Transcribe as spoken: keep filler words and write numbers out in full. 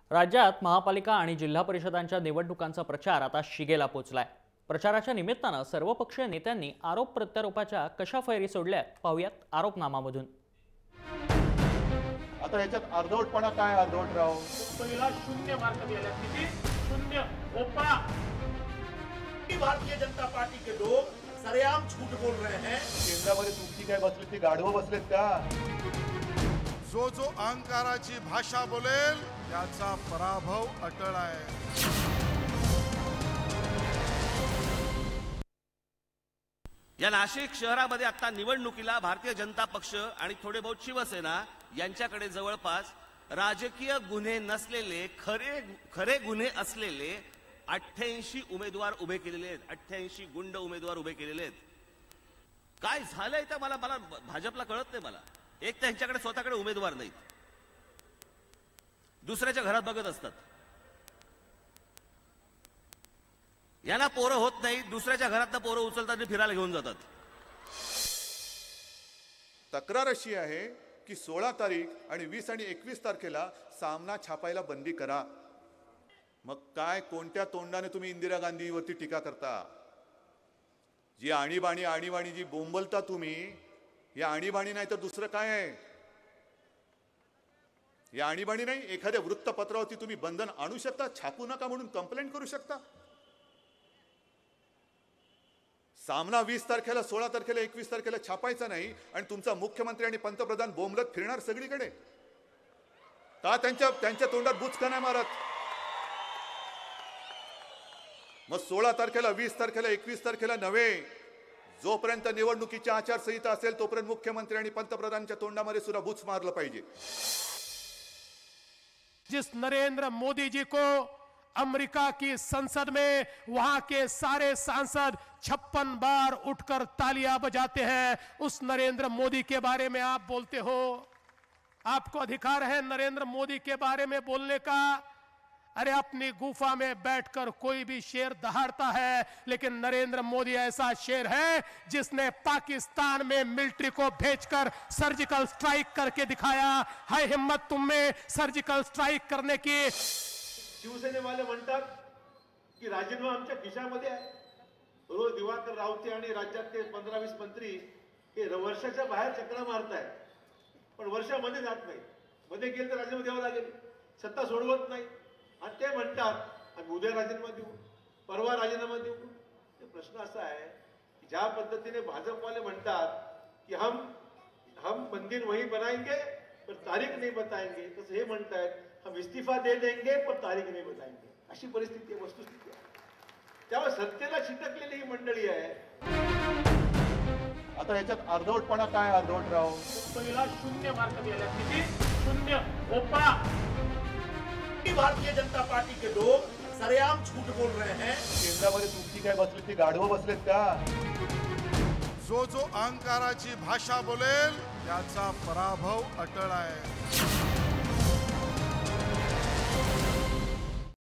राज्यात महापालिका आणि जिल्हा परिषदांच्या निवडणुकांचा प्रचार आता शिगेला पोहोचलाय। प्रचाराच्या निमित्तानं सर्वपक्षीय नेत्यांनी आरोप प्रत्यारोपाच्या कशा फैरी सोडल्या पाहूयात आरोपनामामधून। आता याच्यात अर्धवटपणा काय अर्धवट राव? पहिला शून्य मार्क दिला, किती शून्य ओपा। भारतीय जनता पार्टी के लोग सरेआम झूठ बोल रहे हैं। केंद्रामध्ये तुमची काय बसली ती गाढवं बसलेत का? जो जो अहंकाराची भाषा बोलेल त्याचा पराभव अटळ आहे। या नाशिक शहरामध्ये आता निवडणुकीला भारतीय जनता पक्ष आणि थोडे बहुत शिवसेना यांच्याकडे जवळपास राजकीय गुन्हे नसलेले खरे खरे गुन्हे असलेले अठ्ठ्याऐंशी उमेदवार उभे केलेले आहेत। अठ्ठ्याऐंशी गुंड उमेदवार उभे केलेले आहेत। काय झालंय तर मला मला भाजपला कळत नाही। मला एक तर त्यांच्याकडे स्वतःकडे उमेदवार नाहीत, दुसऱ्याच्या घरात बघत असतात। यांना पोरं होत नाही, दुसऱ्याच्या घरातनं पोरं उचलतात आणि फिरायला घेऊन जातात। तक्रार अशी आहे की सोळा तारीख आणि वीस आणि एकवीस तारखेला सामना छापायला बंदी करा। मग काय कोणत्या तोंडाने तुम्ही इंदिरा गांधीवरती टीका करता? जी आणीबाणी आणीबाणी जी बोंबलता तुम्ही, या आणीबाणी नाही तर दुसरं काय आहे? या आणीबाणी नाही, एखाद्या वृत्तपत्रावरती तुम्ही बंधन आणू शकता, छापू नका म्हणून कंप्लेंट करू शकता। सामना वीस तारखेला सोळा तारखेला एकवीस तारखेला छापायचा नाही आणि तुमचा मुख्यमंत्री आणि पंतप्रधान बोंबलत फिरणार सगळीकडे का? त्यांच्या त्यांच्या तोंडात बुचका नाही मारत? मग सोळा तारखेला वीस तारखेला एकवीस तारखेला नव्हे, जोपर्यंत निवडणुकीची आचारसंहिता असेल तोपर्यंत मुख्यमंत्री आणि पंतप्रधानांच्या तोंडामध्ये सुद्धा बुच मारलं पाहिजे। जिस नरेंद्र मोदी जी को अमेरिका की संसद में वहां के सारे सांसद छप्पन बार उठकर तालियां बजाते हैं, उस नरेंद्र मोदी के बारे में आप बोलते हो। आपको अधिकार है नरेंद्र मोदी के बारे में बोलने का। अरे अपनी गुफा में बैठकर कोई भी शेर दहाड़ता है, लेकिन नरेंद्र मोदी ऐसा शेर है जिसने पाकिस्तान में मिलिट्री को भेजकर सर्जिकल स्ट्राइक करके दिखाया। है हिम्मत तुम में सर्जिकल स्ट्राइक करने की? शिवसेने वाले म्हणतात की राजीनामा आमच्या खिशामध्ये आहे। रोज दिवाकर रावते आणि राज्यातले पंधरा वीस मंत्री हे वर्षाच्या बाहेर चक्रा मारतायत, पण वर्षामध्ये जात नाही। मध्ये गेले तर राजीनामा द्यावा लागेल, सत्ता सोडवत नाही आणि ते म्हणतात आम्ही उद्या राजीनामा देऊ, परवा राजीनामा देऊ। प्रश्न असा आहे की ज्या पद्धतीने भाजपवाले म्हणतात की हम हम मंदिर वही बनाएंगे पर तारीख नहीं बताएंगे, तसं हे म्हणतायत हम इस्तीफा दे देंगे पर तारीख नहीं बताएंगे। अशी परिस्थिती आहे, वस्तुस्थिती आहे। त्यामुळे सत्तेला चिटकलेली ही मंडळी आहे। आता याच्यात अर्धवटपणा काय अर्धवट राव? पहिला शून्य मार्क दिला, किती शून्य ओपा। भारतीय जनता पार्टी के लोग सरेआम झूठ बोल रहे हैं। केंद्रामध्ये तुमची काय बसली ती गाढवं बसलेत का? जो जो अहंकाराची भाषा बोलेल त्याचा पराभव अटळ आहे।